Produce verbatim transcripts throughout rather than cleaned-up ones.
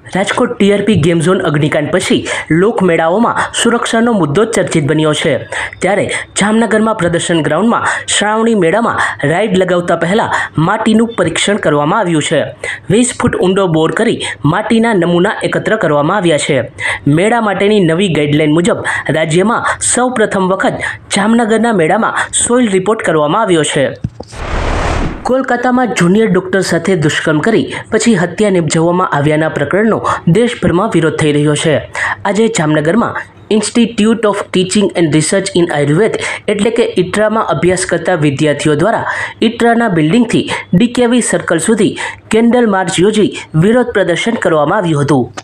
Rajkot TRP game zone અગ્નિકાંડ પછી લોકમેળાઓમાં સુરક્ષાનો મુદ્દો ચર્ચિત બન્યો છે। ત્યારે જામનગરમાં પ્રદર્શન ગ્રાઉન્ડમાં શ્રાવણી મેળામાં રાઇડ લગાવતા પહેલા માટીનું પરીક્ષણ કરવામાં આવ્યું છે। વીસ ફૂટ ઊંડો બોર કરી માટીના નમૂના એકત્ર કરવામાં આવ્યા છે। મેળા માટેની નવી ગાઈડલાઈન મુજબ રાજ્યમાં સૌ પ્રથમ વખત જામનગરના મેળામાં સોઇલ રિપોર્ટ કરવામાં આવ્યો છે। કોલકાતામાં જુનિયર ડોક્ટર સાથે દુષ્કર્મ કરી પછી હત્યા નિપજાવવામાં આવ્યાના પ્રકરણનો દેશભરમાં વિરોધ થઈ રહ્યો છે। આજે જામનગરમાં institute of teaching and research in Ayurveda એટલે કે ઇટ્રામાં અભ્યાસ કરતા વિદ્યાર્થીઓ દ્વારા ઇટ્રાના બિલ્ડિંગથી ડીકેવી સર્કલ સુધી કેન્ડલ માર્ચ યોજી વિરોધ પ્રદર્શન કરવામાં આવ્યું હતું।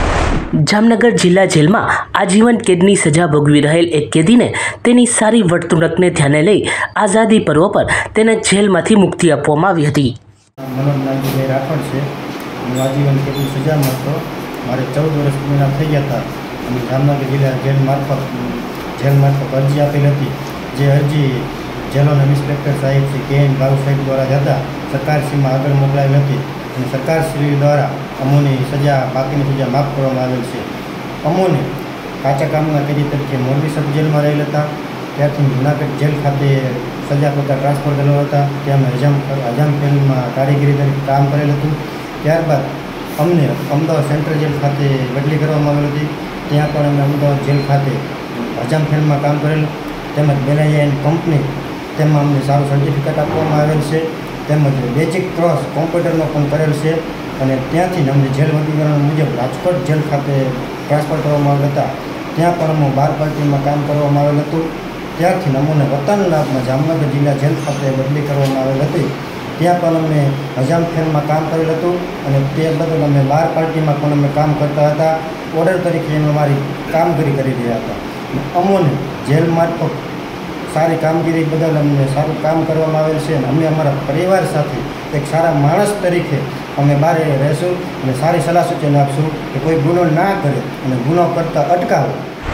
જામનગર જિલ્લા જેલમાં આજીવન કેદની સજા ભોગવી રહેલ એક કેદીને તેની સારી વર્તણૂકને ધ્યાને લઈ આઝાદી પર્વ પર તેને જેલમાંથી મુક્તિ આપવામાં આવી હતી। મનોજ નાનજીભાઈ રાઠોડ છે। હું આજીવન કેદની સજામાં હતો। મારે ચૌદ વર્ષ પૂર્ણ થઈ ગયા હતા અને જામનગર જિલ્લા જેલ મારફત જેલ મારફત અરજી આપેલી હતી। જે અરજી જેલોના ઇન્સ્પેક્ટર સાહેબ શ્રી કે એન ભાવ સાહેબ દ્વારા જતા સરકારશ્રીમાં આગળ મોકલાવી હતી અને સરકારશ્રી દ્વારા અમોની સજા બાકીની સજા માફ કરવામાં આવેલ છે। અમોને કાચા કામના કેદી તરીકે મોરબી સબ જેલમાં રહેલ હતા, ત્યારથી જૂનાગઢ જેલ ખાતે સજા કરતા ટ્રાન્સફર કરેલા હતા। ત્યાં અમે હજામ હજામ ફિલ્મમાં કારીગરી તરીકે કામ કરેલ હતું। ત્યારબાદ અમને અમદાવાદ સેન્ટ્રલ જેલ ખાતે બદલી કરવામાં આવેલ હતી। ત્યાં પણ અમે અમદાવાદ જેલ ખાતે હજામ ફિલ્મમાં કામ કરેલું, તેમજ બેલાયા કંપની તેમાં અમને સારું સર્ટિફિકેટ આપવામાં આવેલ છે। તેમજ બેઝિક ક્રોસ કોમ્પ્યુટરનો પણ કરેલ છે અને ત્યાંથી અમને જેલ વર્ગીકરણ મુજબ રાજકોટ જેલ ખાતે ટ્રાન્સફર કરવામાં આવેલ હતા। ત્યાં પણ અમે બાર પાર્ટીમાં કામ કરવામાં આવેલ હતું। ત્યારથી અમને વતન લાભમાં જામનગર જિલ્લા જેલ ખાતે બદલી કરવામાં આવેલ હતી। ત્યાં પણ અમે હજામ ફેરમાં કામ કરેલ હતું અને તે બદલ અમે બાર પાર્ટીમાં પણ અમે કામ કરતા હતા। ઓર્ડર તરીકે અમે અમારી કામગીરી કરી રહ્યા હતા। અમોને જેલ મારફત સારી કામગીરી બદલ અમને સારું કામ કરવામાં આવેલ છે અને અમે અમારા પરિવાર સાથે એક સારા માણસ તરીકે અમે બહાર રહેશું અને સારી સલાહ સૂચન આપશું કે કોઈ ગુનો ના કરે અને ગુનો કરતા અટકાવે।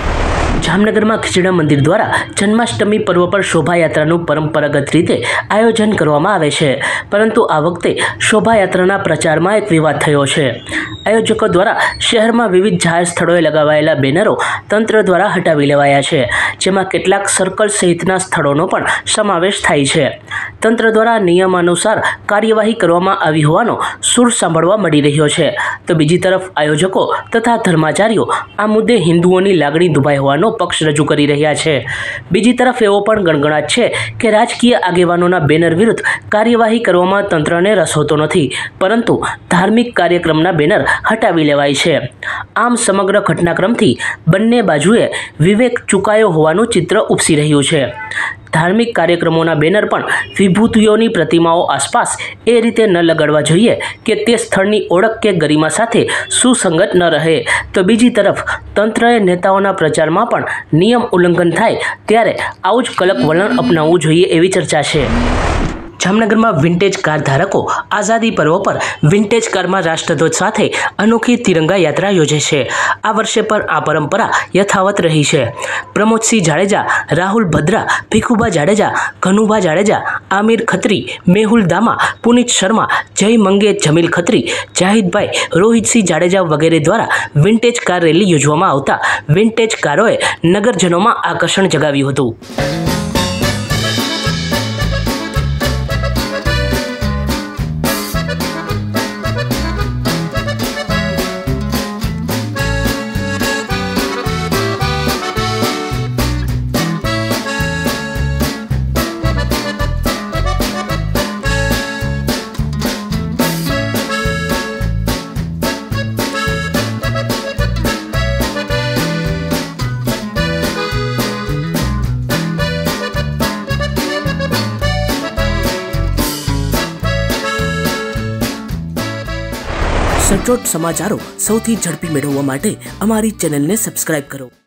જામનગરમાં ખીચડા મંદિર દ્વારા જન્માષ્ટમી પર્વ પર શોભાયાત્રાનું પરંપરાગત રીતે આયોજન કરવામાં આવે છે, પરંતુ આ વખતે શોભાયાત્રાના પ્રચારમાં એક વિવાદ થયો છે। આયોજકો દ્વારા શહેરમાં વિવિધ જાહેર સ્થળોએ લગાવાયેલા બેનરો તંત્ર દ્વારા હટાવી લેવાયા છે, જેમાં કેટલાક સર્કલ સહિતના સ્થળોનો પણ સમાવેશ થાય છે। તંત્ર દ્વારા નિયમાનુસાર કાર્યવાહી કરવામાં આવી હોવાનો સૂર સાંભળવા મળી રહ્યો છે, તો બીજી તરફ આયોજકો તથા ધર્માચાર્યો આ મુદ્દે હિન્દુઓની લાગણી દુભાઈ હોવાનો પક્ષ રજૂ કરી રહ્યા છે। બીજી તરફ એવો પણ ગણગણાટ છે કે રાજકીય આગેવાનોના બેનર વિરુદ્ધ કાર્યવાહી કરવામાં તંત્રને રસ હોતો નથી, પરંતુ ધાર્મિક કાર્યક્રમના બેનર હટાવી લેવાય છે। આમ સમગ્ર ઘટનાક્રમથી બંને બાજુએ વિવેક ચૂકાયો હોવાનું ચિત્ર ઉપસી રહ્યું છે। ધાર્મિક કાર્યક્રમોના બેનર પણ વિભૂતિઓની પ્રતિમાઓ આસપાસ એ રીતે ન લગાડવા જોઈએ કે તે સ્થળની ઓળખ કે ગરિમા સાથે સુસંગત ન રહે, તો બીજી તરફ તંત્રએ નેતાઓના પ્રચારમાં પણ નિયમ ઉલ્લંઘન થાય ત્યારે આવું જ કડક વલણ અપનાવવું જોઈએ એવી ચર્ચા છે। જામનગરમાં વિન્ટેજ કાર ધારકો આઝાદી પર્વ પર વિન્ટેજ કારમાં રાષ્ટ્રધ્વજ સાથે અનોખી તિરંગા યાત્રા યોજે છે। આ વર્ષે પણ આ પરંપરા યથાવત રહી છે। પ્રમોદસિંહ જાડેજા, રાહુલ ભદ્રા, ભીખુભા જાડેજા, ઘનુભા જાડેજા, આમિર ખત્રી, મેહુલ દામા, પુનિત શર્મા, જય મંગે, જમીલ ખત્રી, જાહિદભાઈ, રોહિતસિંહ જાડેજા વગેરે દ્વારા વિન્ટેજ કાર રેલી યોજવામાં આવતા વિન્ટેજ કારોએ નગરજનોમાં આકર્ષણ જગાવ્યું હતું। સચોટ સમાચારો સૌથી ઝડપી મેળવવા માટે અમારી ચેનલને સબસ્ક્રાઇબ કરો।